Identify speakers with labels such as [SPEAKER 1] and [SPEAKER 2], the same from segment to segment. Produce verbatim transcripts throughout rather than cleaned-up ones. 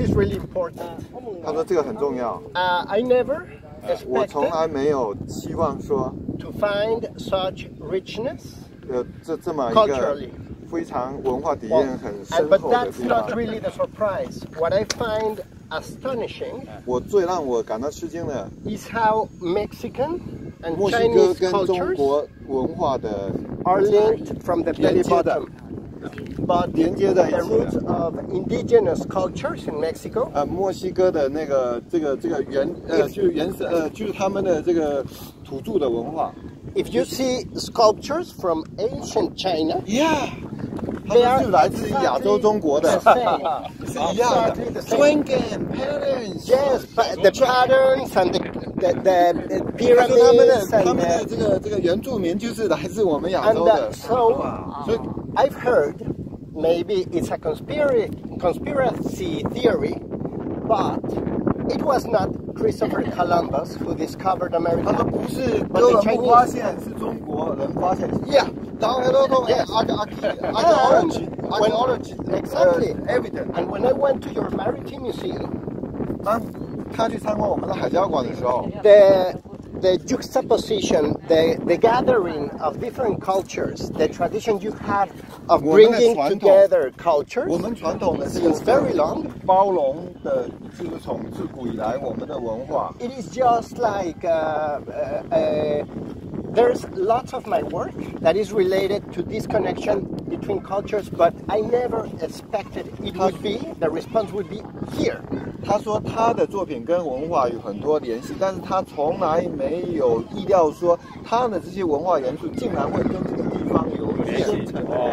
[SPEAKER 1] is really important.
[SPEAKER 2] 他说这个很重要。
[SPEAKER 1] Uh, I never
[SPEAKER 2] 我从
[SPEAKER 1] expected
[SPEAKER 2] 来没有期望说，
[SPEAKER 1] to find such richness
[SPEAKER 2] 呃，这这么一个
[SPEAKER 1] culturally.
[SPEAKER 2] 非常文化底
[SPEAKER 1] Well,
[SPEAKER 2] 蕴很
[SPEAKER 1] and,
[SPEAKER 2] 深
[SPEAKER 1] but
[SPEAKER 2] 厚的
[SPEAKER 1] that's
[SPEAKER 2] 地方
[SPEAKER 1] not。really the surprise. What I find astonishing
[SPEAKER 2] 我最让我感到吃惊的，
[SPEAKER 1] is how Mexican and
[SPEAKER 2] 墨西哥
[SPEAKER 1] Chinese
[SPEAKER 2] 跟中
[SPEAKER 1] cultures
[SPEAKER 2] 国文化的
[SPEAKER 1] are linked from the very
[SPEAKER 2] 连接的
[SPEAKER 1] bottom. But
[SPEAKER 2] 连接在一
[SPEAKER 1] the
[SPEAKER 2] 起的
[SPEAKER 1] roots of indigenous cultures in Mexico
[SPEAKER 2] 呃，墨西哥的那个这个这个原呃，就是原始呃，就是他们的这个土著的文化。
[SPEAKER 1] if you see sculptures from ancient China,
[SPEAKER 2] Yeah，他
[SPEAKER 1] they
[SPEAKER 2] 们
[SPEAKER 1] are
[SPEAKER 2] 是来自于亚洲中国
[SPEAKER 1] the
[SPEAKER 2] 的，
[SPEAKER 1] same.
[SPEAKER 2] 是一样的
[SPEAKER 1] Exactly the。same.
[SPEAKER 2] Twinken patterns。
[SPEAKER 1] Yes, but the patterns and the, the, the
[SPEAKER 2] 他说他们的
[SPEAKER 1] pyramids
[SPEAKER 2] 他
[SPEAKER 1] and
[SPEAKER 2] 们的
[SPEAKER 1] the,
[SPEAKER 2] 这个这个原住民就是来自我们亚
[SPEAKER 1] and
[SPEAKER 2] 洲
[SPEAKER 1] the,
[SPEAKER 2] 的，
[SPEAKER 1] so
[SPEAKER 2] 所以
[SPEAKER 1] I've heard maybe it's a conspiracy conspiracy theory, but it was not Christopher Columbus who discovered
[SPEAKER 2] 他说
[SPEAKER 1] America.
[SPEAKER 2] 不是哥伦布发现，是中国人发现。Yeah，然后他都说
[SPEAKER 1] Yes.
[SPEAKER 2] archaeology archaeology
[SPEAKER 1] Exactly.
[SPEAKER 2] evidence。
[SPEAKER 1] And when I went to your maritime museum,
[SPEAKER 2] 当他去参观我们的海交馆的时候，
[SPEAKER 1] the the juxtaposition, the the gathering of different cultures, the tradition you have of
[SPEAKER 2] 我们的
[SPEAKER 1] bringing
[SPEAKER 2] 传统，
[SPEAKER 1] together
[SPEAKER 2] 我
[SPEAKER 1] cultures
[SPEAKER 2] 们传统的这个
[SPEAKER 1] since very long.
[SPEAKER 2] 包容的，就是从自古以来我们的文化。
[SPEAKER 1] It is just like uh, uh, uh, there's lots of my work that is related to this connection between cultures, but I never expected it would be, the response would be here.
[SPEAKER 2] 他说他的作品跟文化有很多联系，但是他从来没有意料说他的这些文化元素竟然会跟这个地方有
[SPEAKER 3] 联系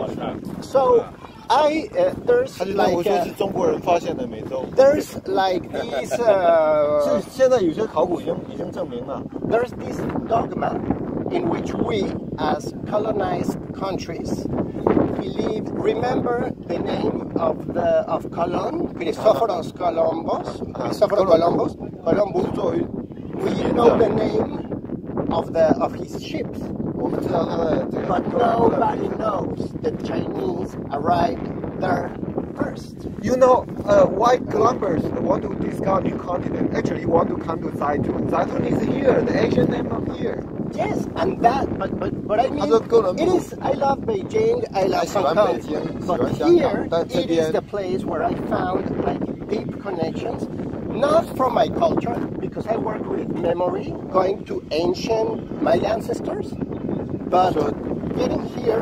[SPEAKER 1] So I uh, there's
[SPEAKER 2] 他就认为
[SPEAKER 1] like
[SPEAKER 2] 说
[SPEAKER 1] uh,
[SPEAKER 2] 是中国人发现的美洲。
[SPEAKER 1] there's like these uh,
[SPEAKER 2] 是现在有些考古已经已经证明了，
[SPEAKER 1] there's this dogma in which we as colonized countries believe remember the name of the of Colon, Christophoros Columbus, Christopher Columbus, Columbus.
[SPEAKER 2] 作为
[SPEAKER 1] We know the name of the of his ships,
[SPEAKER 2] 我们知道他的这个
[SPEAKER 1] but nobody knows the Chinese arrived there first.
[SPEAKER 2] You know, uh, why Columbus want to discover new continent? Actually, want to come to Zaitun. Zaitun is here, the ancient name of here.
[SPEAKER 1] Yes, and that, but but but I mean,
[SPEAKER 2] 他说哥伦布
[SPEAKER 1] it is. I love Beijing. I love
[SPEAKER 2] 喜欢
[SPEAKER 1] Hong
[SPEAKER 2] 北京，
[SPEAKER 1] Kong.
[SPEAKER 2] 喜
[SPEAKER 1] But
[SPEAKER 2] 欢香
[SPEAKER 1] here,
[SPEAKER 2] 港，但这
[SPEAKER 1] it is
[SPEAKER 2] 边
[SPEAKER 1] the place where I found like deep connections, not from my culture, because I work with memory, going to ancient my ancestors, but
[SPEAKER 2] So-
[SPEAKER 1] getting here,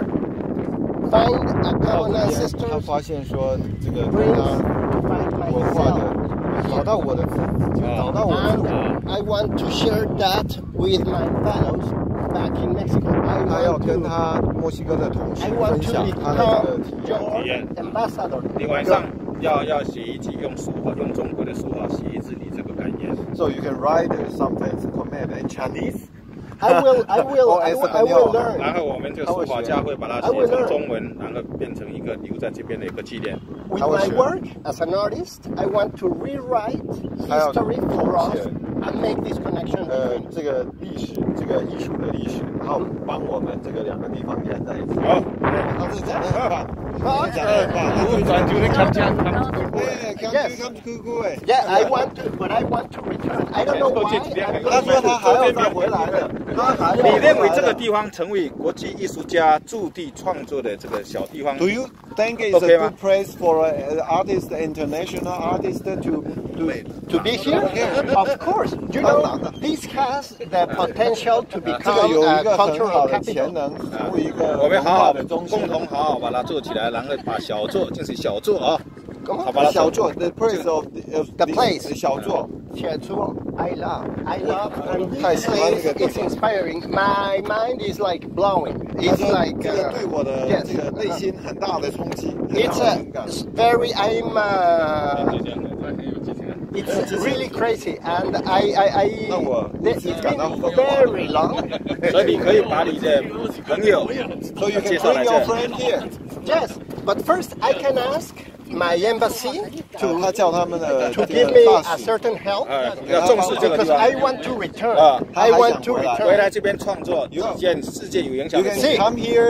[SPEAKER 1] find a
[SPEAKER 2] 到
[SPEAKER 1] common
[SPEAKER 2] 这边，他
[SPEAKER 1] ancestors,
[SPEAKER 2] 发现说这个跟
[SPEAKER 1] brings
[SPEAKER 2] 他
[SPEAKER 1] to find
[SPEAKER 2] 文化
[SPEAKER 1] myself.
[SPEAKER 2] 的，找到我的自己，找到我自己。
[SPEAKER 1] And I want to share that with my fellows back in Mexico. I
[SPEAKER 2] 他要
[SPEAKER 1] want
[SPEAKER 2] 跟
[SPEAKER 1] to,
[SPEAKER 2] 他墨西哥的同事
[SPEAKER 1] I
[SPEAKER 2] 分
[SPEAKER 1] want to
[SPEAKER 2] 享他的这个体
[SPEAKER 1] become
[SPEAKER 2] 验。
[SPEAKER 1] your ambassador.
[SPEAKER 3] 你晚上要要写一集用书法，用中国的书法写一次你这个感言。
[SPEAKER 2] So you can write something comment in Chinese.
[SPEAKER 1] I will, I will,
[SPEAKER 2] Or
[SPEAKER 1] I will, I will
[SPEAKER 2] Espanol.
[SPEAKER 1] learn.
[SPEAKER 3] 然后我们这个书法家会把它写
[SPEAKER 1] I will
[SPEAKER 3] 成
[SPEAKER 1] learn.
[SPEAKER 3] 中文，然后变成一个留在这边的一个纪念。
[SPEAKER 1] With
[SPEAKER 2] 还会
[SPEAKER 1] my
[SPEAKER 2] 学。
[SPEAKER 1] work as an artist, I want to rewrite
[SPEAKER 2] 还要
[SPEAKER 1] history for us
[SPEAKER 2] 写。
[SPEAKER 1] and make this connection
[SPEAKER 2] 呃
[SPEAKER 1] between.
[SPEAKER 2] 这个历史，这个艺术的历史，然后帮我们这个两个地方连在一起。
[SPEAKER 3] 好，
[SPEAKER 2] 他这讲的很棒，
[SPEAKER 1] But,
[SPEAKER 2] 讲的很棒。他最
[SPEAKER 3] 转就能看见，看见。
[SPEAKER 2] 对，看
[SPEAKER 1] Yes.
[SPEAKER 2] 看哭哭哎。
[SPEAKER 1] yeah, I want to, but I want to return. I don't know why. I'm
[SPEAKER 2] 他
[SPEAKER 1] going
[SPEAKER 2] 说
[SPEAKER 1] to-
[SPEAKER 2] 他还要再回来的，他还要
[SPEAKER 3] 你
[SPEAKER 2] 回来的。
[SPEAKER 3] 认为这个地方成为国际艺术家驻地创作的这个小地方？
[SPEAKER 2] Do you think it's
[SPEAKER 3] Okay
[SPEAKER 2] a
[SPEAKER 3] 吗
[SPEAKER 2] good place for an artist, international artist to to
[SPEAKER 1] To be here? Of course. You know, this has the potential to
[SPEAKER 2] 这个
[SPEAKER 1] become
[SPEAKER 2] 有
[SPEAKER 1] a
[SPEAKER 2] 一个很
[SPEAKER 1] cultural
[SPEAKER 2] 好的潜
[SPEAKER 1] capital.
[SPEAKER 2] 能，成为一个文
[SPEAKER 3] 我们好好
[SPEAKER 2] 化的中心
[SPEAKER 3] 共。同好好把它做起来，然后把小作进行小作啊，好把它
[SPEAKER 2] 小作，the place of the, of
[SPEAKER 1] The
[SPEAKER 2] this-
[SPEAKER 1] place.
[SPEAKER 2] 小作。
[SPEAKER 1] Shiatsuo, I love. I love. And this
[SPEAKER 2] 太喜欢这
[SPEAKER 1] place
[SPEAKER 2] 个地
[SPEAKER 1] is
[SPEAKER 2] 方。
[SPEAKER 1] inspiring. My mind is like blowing.
[SPEAKER 2] 他
[SPEAKER 1] It's
[SPEAKER 2] 说
[SPEAKER 1] like.
[SPEAKER 2] 这个
[SPEAKER 1] Uh,
[SPEAKER 2] 对我的
[SPEAKER 1] yes.
[SPEAKER 2] 这个内心很大的冲击，很
[SPEAKER 1] It's
[SPEAKER 2] 大的
[SPEAKER 1] a
[SPEAKER 2] 灵感。
[SPEAKER 1] it's very. I'm. Uh,
[SPEAKER 3] 就这样的，很有激情。
[SPEAKER 1] it's really crazy, and I. I. I
[SPEAKER 2] 那我
[SPEAKER 1] it's been
[SPEAKER 2] 感到疯狂。
[SPEAKER 1] very long.
[SPEAKER 3] 所以你可以把你的朋友
[SPEAKER 2] So you
[SPEAKER 3] 介
[SPEAKER 2] can
[SPEAKER 3] 绍
[SPEAKER 2] bring
[SPEAKER 3] 来
[SPEAKER 2] your
[SPEAKER 3] 这。
[SPEAKER 2] friend here.
[SPEAKER 1] Yes, but first I can ask my embassy
[SPEAKER 2] 就他
[SPEAKER 1] to
[SPEAKER 2] 叫他们的
[SPEAKER 1] to
[SPEAKER 2] 这
[SPEAKER 1] give
[SPEAKER 2] 个
[SPEAKER 1] me
[SPEAKER 2] 大
[SPEAKER 1] a
[SPEAKER 2] 使，
[SPEAKER 1] certain help
[SPEAKER 3] 呃，要重视这个地
[SPEAKER 1] because
[SPEAKER 3] 方
[SPEAKER 1] I。want to return.
[SPEAKER 3] Ah.
[SPEAKER 1] I want to
[SPEAKER 2] 他还想回来。
[SPEAKER 3] 回来
[SPEAKER 1] return.
[SPEAKER 3] 这边创作几件世界有影响
[SPEAKER 2] You
[SPEAKER 3] 的
[SPEAKER 2] can
[SPEAKER 3] 作品。
[SPEAKER 2] come here to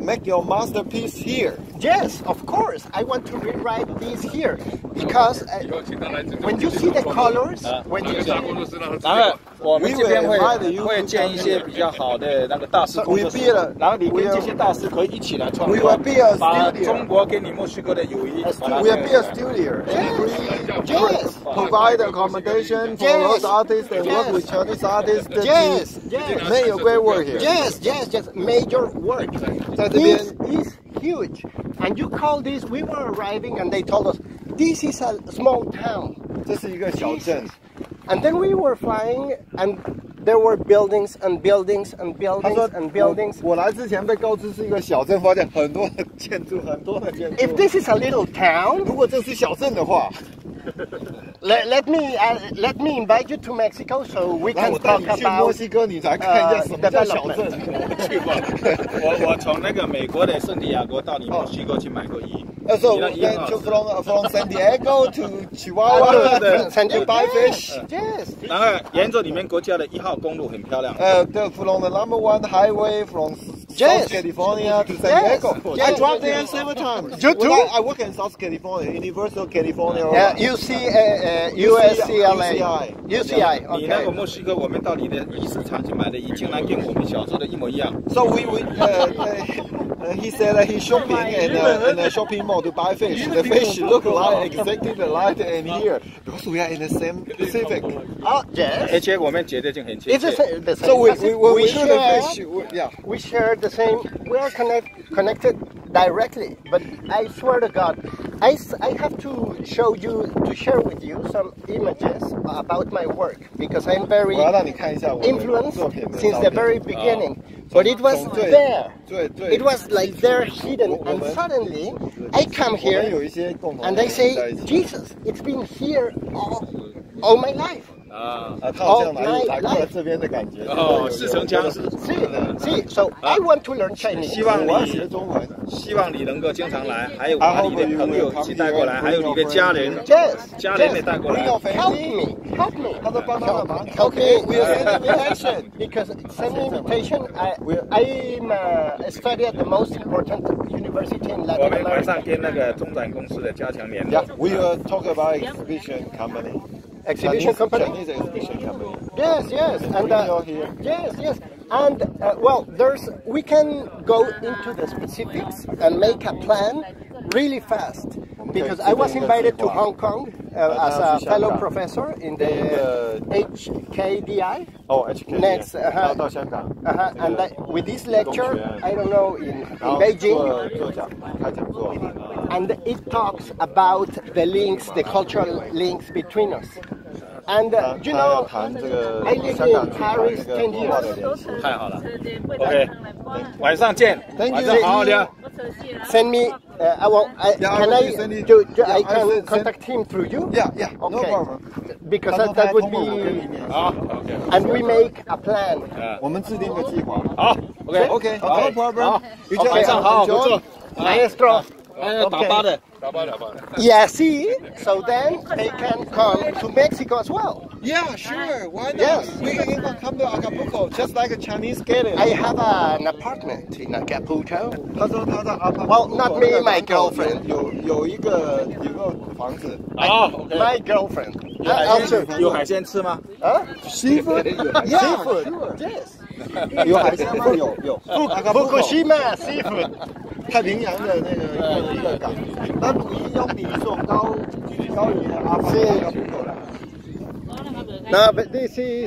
[SPEAKER 2] make your masterpiece here.
[SPEAKER 1] Yes, of course. I want to rewrite this here because uh, when you see the colors, when you see
[SPEAKER 3] 然后我们这边会会建一些比较好的那个大师工作室，然后你跟这些大师可以一起来创作，把中国跟你墨西哥的友谊。
[SPEAKER 2] We will be a studio.
[SPEAKER 1] yes,
[SPEAKER 2] Provide accommodation for those artists and work with Chinese artists.
[SPEAKER 1] yes, yes,
[SPEAKER 2] Make a great work here.
[SPEAKER 1] yes, yes, yes, major work.
[SPEAKER 2] 在这边
[SPEAKER 1] This is huge, and you call this? We were arriving, and they told us this is a small town.
[SPEAKER 2] 这是一个小镇。
[SPEAKER 1] And then we were flying, and there were buildings and buildings and
[SPEAKER 2] 他
[SPEAKER 1] buildings
[SPEAKER 2] 说
[SPEAKER 1] and buildings.
[SPEAKER 2] 我来之前被告知是一个小镇，发现很多的建筑，很多的建筑。
[SPEAKER 1] If this is a little town,
[SPEAKER 2] 如果这是小镇的话，
[SPEAKER 1] let, let me uh, let me invite you to Mexico so we
[SPEAKER 2] 那
[SPEAKER 1] can
[SPEAKER 2] 我带
[SPEAKER 1] talk
[SPEAKER 2] 你去墨
[SPEAKER 1] about
[SPEAKER 2] 西哥，你才看一下什么叫小镇。
[SPEAKER 3] 去过，我我从那个美国的圣地亚哥到你墨西哥去买过衣。
[SPEAKER 2] Uh, so then to from from San Diego to Chihuahua
[SPEAKER 1] Uh, San
[SPEAKER 2] to buy fish.
[SPEAKER 1] Yes.
[SPEAKER 3] 然后沿着你们国家的一号公路很漂亮。
[SPEAKER 2] Uh, the, from the number one highway from
[SPEAKER 1] Yes.
[SPEAKER 2] South California to San
[SPEAKER 1] Yes.
[SPEAKER 2] Diego.
[SPEAKER 1] Yes.
[SPEAKER 2] I drive there several times.
[SPEAKER 1] You
[SPEAKER 2] When
[SPEAKER 1] too?
[SPEAKER 2] I, I work in South California, Universal California.
[SPEAKER 1] Yeah, U C uh, uh, U S C L A.
[SPEAKER 2] U C I.
[SPEAKER 1] U C I.
[SPEAKER 3] 你那个
[SPEAKER 1] Okay.
[SPEAKER 3] 墨西哥，我们到你的衣市场去买的衣，竟然跟我们小时候的一模一样。
[SPEAKER 2] So we, we uh, uh, he said that he's shopping in a, in a shopping mall to buy fish. The fish look like exactly the like in here because we are in the same Pacific.
[SPEAKER 1] Oh, yes.
[SPEAKER 3] 而且我们觉得就很亲
[SPEAKER 1] It's the
[SPEAKER 3] 切。
[SPEAKER 1] same. The same.
[SPEAKER 2] So we
[SPEAKER 1] Pacific.
[SPEAKER 2] we, we, we do
[SPEAKER 1] share,
[SPEAKER 2] the fish. We, yeah.
[SPEAKER 1] we share the same. We are connect, connected directly. But I swear to God, I, s- I have to show you to share with you some images about my work because I'm very
[SPEAKER 2] 我要让你看一下我的
[SPEAKER 1] influenced
[SPEAKER 2] 作品的
[SPEAKER 1] since
[SPEAKER 2] 照
[SPEAKER 1] the
[SPEAKER 2] 片。
[SPEAKER 1] very beginning. But it was
[SPEAKER 2] 从最
[SPEAKER 1] there.
[SPEAKER 2] 最最
[SPEAKER 1] It was like there hidden,
[SPEAKER 2] 我
[SPEAKER 1] and
[SPEAKER 2] 们
[SPEAKER 1] suddenly I come
[SPEAKER 2] 我们有
[SPEAKER 1] here
[SPEAKER 2] 一些共同
[SPEAKER 1] and
[SPEAKER 2] 的
[SPEAKER 1] they
[SPEAKER 2] 在
[SPEAKER 1] say,
[SPEAKER 2] 一起。
[SPEAKER 1] Jesus, it's been here all, all my life.
[SPEAKER 3] 啊，
[SPEAKER 2] 啊，他好像来
[SPEAKER 1] Oh,
[SPEAKER 2] 来过来这边的感觉。
[SPEAKER 3] 哦，似曾相识。
[SPEAKER 1] See, see, so I want to learn Chinese.
[SPEAKER 3] 希望
[SPEAKER 2] 我要学
[SPEAKER 3] 你
[SPEAKER 2] 中文。
[SPEAKER 3] 希望你能够经常来，还有把你的朋友一起带过来，还有你的家人，
[SPEAKER 1] Yes,
[SPEAKER 3] 家人也
[SPEAKER 1] yes.
[SPEAKER 3] 带过来。
[SPEAKER 1] Help me, help me.
[SPEAKER 2] 他在帮他的忙。
[SPEAKER 1] Help
[SPEAKER 2] Okay,
[SPEAKER 1] me.
[SPEAKER 2] we are sending invitation.
[SPEAKER 1] Because send me invitation. I, I'm uh, study at the most important university in
[SPEAKER 3] 我
[SPEAKER 1] Latin
[SPEAKER 3] 们晚上
[SPEAKER 1] America.
[SPEAKER 3] 跟那个中展公司的加强联
[SPEAKER 2] Yeah,
[SPEAKER 3] 络。
[SPEAKER 2] we will talk about exhibition company.
[SPEAKER 1] Exhibition
[SPEAKER 2] Chinese-
[SPEAKER 1] company.
[SPEAKER 2] Chinese exhibition company.
[SPEAKER 1] Yes, yes, and
[SPEAKER 2] Bring you
[SPEAKER 1] uh,
[SPEAKER 2] here.
[SPEAKER 1] yes, yes, and uh, well, there's we can go into the specifics and make a plan really fast because I was invited to Hong Kong uh, as a fellow professor in the H K D I.
[SPEAKER 2] Oh, H K.
[SPEAKER 1] Next, uh-huh.
[SPEAKER 2] 要到香港。
[SPEAKER 1] Uh-huh. And I, with this lecture, I don't know in,
[SPEAKER 2] 然
[SPEAKER 1] in
[SPEAKER 2] 后
[SPEAKER 1] Beijing,
[SPEAKER 2] 做做讲开讲座。
[SPEAKER 1] and it talks about the links, the cultural links between us. And uh,
[SPEAKER 2] 他
[SPEAKER 1] you
[SPEAKER 2] 他要
[SPEAKER 1] know,
[SPEAKER 2] 谈这个
[SPEAKER 1] I live
[SPEAKER 2] 香港
[SPEAKER 1] in
[SPEAKER 2] 去谈
[SPEAKER 1] Paris
[SPEAKER 2] 这个
[SPEAKER 1] ten
[SPEAKER 2] 文化的
[SPEAKER 1] years.
[SPEAKER 2] 联系。
[SPEAKER 3] 太好了 ，OK，晚上见，
[SPEAKER 2] Thank
[SPEAKER 3] 晚
[SPEAKER 2] you.
[SPEAKER 3] 上好好聊。
[SPEAKER 1] Send me. Uh, I will, I,
[SPEAKER 2] Yeah,
[SPEAKER 1] can
[SPEAKER 2] I
[SPEAKER 1] I?
[SPEAKER 2] will send it-
[SPEAKER 1] Do, do,
[SPEAKER 2] yeah,
[SPEAKER 1] I
[SPEAKER 2] I
[SPEAKER 1] can
[SPEAKER 2] will send-
[SPEAKER 1] contact him through you.
[SPEAKER 2] Yeah, yeah, no
[SPEAKER 1] Okay.
[SPEAKER 2] problem.
[SPEAKER 1] Because
[SPEAKER 2] 他
[SPEAKER 1] that,
[SPEAKER 2] 说他
[SPEAKER 1] that would
[SPEAKER 2] 通过我跟里
[SPEAKER 1] be.
[SPEAKER 2] 面，
[SPEAKER 3] 好，OK，
[SPEAKER 1] And we make a plan.
[SPEAKER 2] 我们制定个计划。
[SPEAKER 3] 好，OK，
[SPEAKER 2] OK, no
[SPEAKER 3] 好
[SPEAKER 2] problem. You just
[SPEAKER 3] 晚上好好合作。
[SPEAKER 1] Maestro.
[SPEAKER 3] 还有打八的，打八打八的。
[SPEAKER 1] Yeah, see? So then they can come to Mexico as well.
[SPEAKER 2] Yeah, sure. Why not?
[SPEAKER 1] Yes.
[SPEAKER 2] We can even come to Acapulco, just like a Chinese getting.
[SPEAKER 1] I have an apartment in Acapulco.
[SPEAKER 2] 他说他在 Acapulco.
[SPEAKER 1] Well, not me, my girlfriend.
[SPEAKER 2] 有有一个有个房子。
[SPEAKER 3] 好
[SPEAKER 1] My girlfriend.
[SPEAKER 3] 有海
[SPEAKER 1] Uh,
[SPEAKER 3] 鲜
[SPEAKER 1] also,
[SPEAKER 3] 有海鲜吃吗？
[SPEAKER 1] huh?
[SPEAKER 2] Seafood? Yeah,
[SPEAKER 1] Seafood.
[SPEAKER 2] sure.
[SPEAKER 1] Yes.
[SPEAKER 2] 有海鲜吗？有有。Acapulco
[SPEAKER 1] Fukushima seafood.
[SPEAKER 2] 太平洋的那个一个港，那比要比说高高于阿巴阿普口的。
[SPEAKER 1] No, but this is.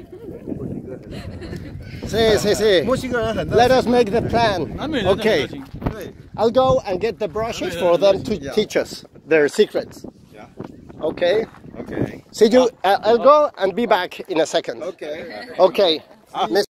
[SPEAKER 1] See, see, see.
[SPEAKER 2] 墨西哥人很热
[SPEAKER 1] Let us make the plan. Okay.
[SPEAKER 2] 对。
[SPEAKER 1] I'll go and get the brushes for them to teach us their secrets.
[SPEAKER 2] Yeah.
[SPEAKER 1] Okay.
[SPEAKER 2] Okay.
[SPEAKER 1] See you. Uh, I'll go and be back in a second.
[SPEAKER 2] Okay.
[SPEAKER 1] Okay. Miss